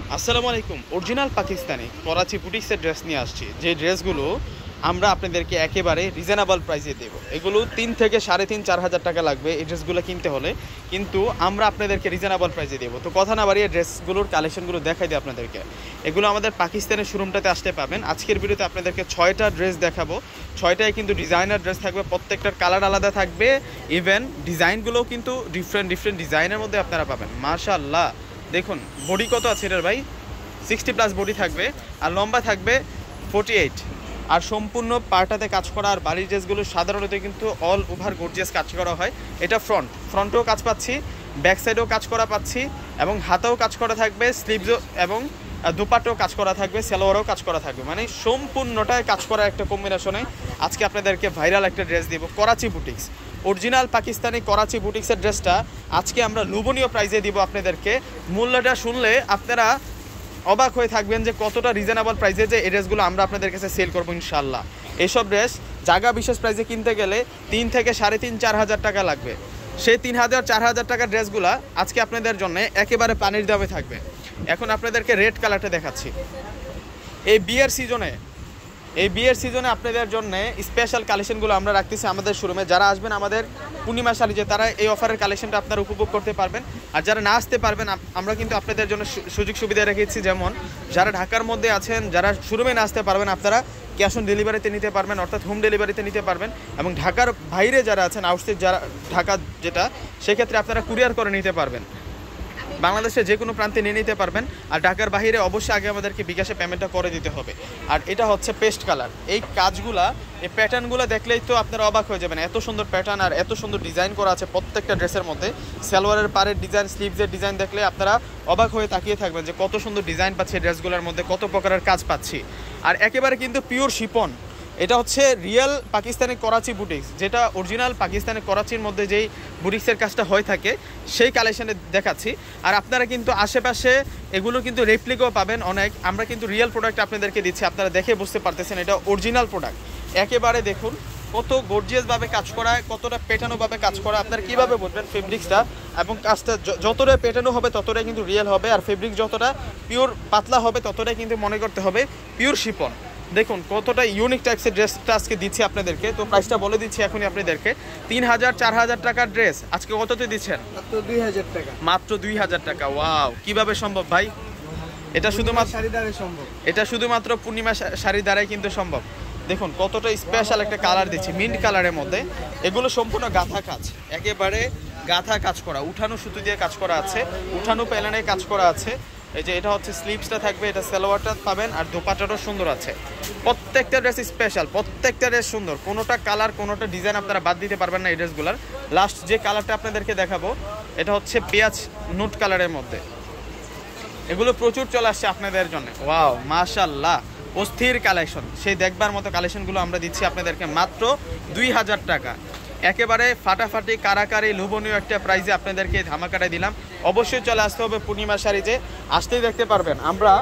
আসসালামু আলাইকুম। অরিজিনাল পাকিস্তানি করাচি বুটিক্সের ড্রেস নিয়ে আসছি, যে ড্রেসগুলো আমরা আপনাদেরকে একেবারে রিজনেবল প্রাইসে দেবো। এগুলো 3 থেকে 3.5-4 হাজার টাকা লাগবে এই ড্রেসগুলো কিনতে হলে, কিন্তু আমরা আপনাদেরকে রিজনেবল প্রাইসে দেবো। তো কথা না বাড়িয়ে ড্রেসগুলোর কালেকশনগুলো দেখাই দিই আপনাদেরকে। এগুলো আমাদের পাকিস্তানের শোরুমটাতে আসতে পাবেন। আজকের ভিডিওতে আপনাদেরকে 6টা ড্রেস দেখাবো। 6টাই কিন্তু ডিজাইনার ড্রেস থাকবে, প্রত্যেকটার কালার আলাদা থাকবে, ইভেন ডিজাইনগুলোও কিন্তু ডিফারেন্ট ডিজাইনের মধ্যে আপনারা পাবেন। মাশাআল্লাহ, দেখুন বডি কত আছে এটার ভাই, 60+ বডি থাকবে, আর লম্বা থাকবে 48, আর সম্পূর্ণ পার্টাতে কাজ করা। আর বাড়ির ড্রেসগুলো সাধারণত কিন্তু অল ওভার গর্জিয়াস কাজ করা হয়। এটা ফ্রন্টেও কাজ পাচ্ছি, ব্যাক সাইডেও কাজ করা পাচ্ছি, এবং হাতেও কাজ করা থাকবে, স্লিভসও এবং দুপাটেও কাজ করা থাকবে, সালোয়ারও কাজ করা থাকবে, মানে সম্পূর্ণটাই কাজ করা একটা কম্বিনেশনে আজকে আপনাদেরকে ভাইরাল একটা ড্রেস দিব। করাচি বুটিক্স, অরিজিনাল পাকিস্তানি করাচি বুটিক্সের ড্রেসটা আজকে আমরা লোভনীয় প্রাইজে দিব আপনাদেরকে। মূল্যটা শুনলে আপনারা অবাক হয়ে থাকবেন যে কতটা রিজনেবল প্রাইসে যে এই ড্রেসগুলো আমরা আপনাদের কাছে সেল করবো ইনশাল্লাহ। এইসব ড্রেস জায়গা বিশেষ প্রাইসে কিনতে গেলে 3 থেকে 3.5-4 হাজার টাকা লাগবে। সেই 3,000-4 হাজার টাকার ড্রেসগুলো আজকে আপনাদের জন্য একেবারে পানির দামে থাকবে। এখন আপনাদেরকে রেড কালারটা দেখাচ্ছি। এই বিয়ের সিজনে আপনাদের জন্য স্পেশাল কালেকশনগুলো আমরা রাখতেছি আমাদের শোরুমে। যারা আসবেন আমাদের পূর্ণিমা শাড়িতে, তারা এই অফারের কালেকশনটা আপনারা উপভোগ করতে পারবেন। আর যারা না আসতে পারবেন, আমরা কিন্তু আপনাদের জন্য সুযোগ সুবিধা রেখেছি। যেমন যারা ঢাকার মধ্যে আছেন, যারা শোরুমে না আসতে পারবেন, আপনারা ক্যাশ অন ডেলিভারিতে নিতে পারবেন, অর্থাৎ হোম ডেলিভারিতে নিতে পারবেন। এবং ঢাকার বাইরে যারা আছেন, আউটসাইড যারা ঢাকা যেটা, সেক্ষেত্রে আপনারা কুরিয়ার করে নিতে পারবেন, বাংলাদেশে যে কোনো প্রান্তে নিয়ে নিতে পারবেন। আর ঢাকার বাইরে অবশ্যই আগে আমাদেরকে বিকাশে পেমেন্টটা করে দিতে হবে। আর এটা হচ্ছে পেস্ট কালার। এই কাজগুলা, এই প্যাটার্নগুলো দেখলেই তো আপনারা অবাক হয়ে যাবেন। এত সুন্দর প্যাটার্ন আর এত সুন্দর ডিজাইন করা আছে প্রত্যেকটা ড্রেসের মধ্যে। সালোয়ারের পাড়ের ডিজাইন, স্লিভসের ডিজাইন দেখলে আপনারা অবাক হয়ে তাকিয়ে থাকবেন যে কত সুন্দর ডিজাইন পাচ্ছি ড্রেসগুলোর মধ্যে, কত প্রকারের কাজ পাচ্ছি। আর একেবারে কিন্তু পিওর শিপন। এটা হচ্ছে রিয়েল পাকিস্তানি করাচি বুটিক্স, যেটা অরিজিনাল পাকিস্তানি করাচির মধ্যে যেই বুটিক্সের কাজটা হয়ে থাকে সেই কালেকশানে দেখাচ্ছি। আর আপনারা কিন্তু আশেপাশে এগুলো কিন্তু রেপ্লিকাও পাবেন অনেক। আমরা কিন্তু রিয়েল প্রোডাক্ট আপনাদেরকে দিচ্ছি, আপনারা দেখে বুঝতে পারতেছেন এটা অরিজিনাল প্রোডাক্ট। একেবারে দেখুন কত গর্জিয়াসভাবে কাজ করা, কতটা পেটানোভাবে কাজ করা। আপনারা কীভাবে বুঝবেন ফেব্রিক্সটা এবং কাজটা যতটা পেটানো হবে ততটাই কিন্তু রিয়েল হবে, আর ফেব্রিক যতটা পিওর পাতলা হবে ততটাই কিন্তু মনে করতে হবে পিওর শিপন। দেখুন কতটা ইউনিক টাইপসের ড্রেসটা আজকে দিচ্ছি আপনাদেরকে। তো প্রাইসটা বলে দিচ্ছি এখনই আপনাদেরকে। 3,000-4 হাজার টাকার ড্রেস আজকে কততে দিচ্ছেন? মাত্র 2,000 টাকা। মাত্র 2,000 টাকা। ওয়াও, কিভাবে সম্ভব ভাই? এটা শুধুমাত্র শাড়ি দ্বারাই সম্ভব। এটা শুধুমাত্র পূর্ণিমা শাড়ি দ্বারাই কিন্তু সম্ভব। দেখুন কতটা স্পেশাল একটা কালার দিচ্ছি, মিন্ট কালারের মধ্যে। এগুলো সম্পূর্ণ গাঁথা কাজ, একেবারে গাঁথা কাজ করা, উঠানো সুতো দিয়ে কাজ করা আছে, উঠানো প্যানেলে কাজ করা আছে। এই যে এটা হচ্ছে স্লিভসটা থাকবে, এটা সালোয়ারটা পাবেন, আর দোপাট্টাটাও সুন্দর আছে। প্রত্যেকটা ড্রেস স্পেশাল, প্রত্যেকটা ড্রেস সুন্দর, কোনোটা কালার কোনোটা ডিজাইন আপনারা বাদ দিতে পারবেন না এই ড্রেসগুলোর। লাস্ট যে কালারটা আপনাদেরকে দেখাবো এটা হচ্ছে পেঁয়াজ নুট কালারের মধ্যে। এগুলো প্রচুর চলে আসছে আপনাদের জন্য। ওয়াও, মাশাআল্লাহ, অস্থির কালেকশন। সেই দেখবার মতো কালেকশনগুলো আমরা দিচ্ছি আপনাদেরকে মাত্র 2,000 টাকা। একেবারে ফাটাফাটি কারাকারি লোভনীয় একটা প্রাইজে আপনাদেরকে ধামাকাটাই দিলাম। অবশ্যই চলে আসতে হবে পূর্ণিমা শাড়িতে, আসতেই দেখতে পারবেন আমরা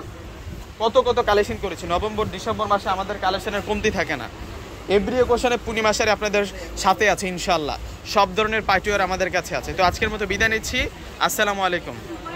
কত কালেকশন করেছি। নভেম্বর ডিসেম্বর মাসে আমাদের কালেকশনের কমতি থাকে না। এভরি অকেশনে পূর্ণিমা শাড়ি আপনাদের সাথে আছে ইনশাল্লাহ। সব ধরনের পার্টিওয়ার আমাদের কাছে আছে। তো আজকের মতো বিদায় নিচ্ছি। আসসালামু আলাইকুম।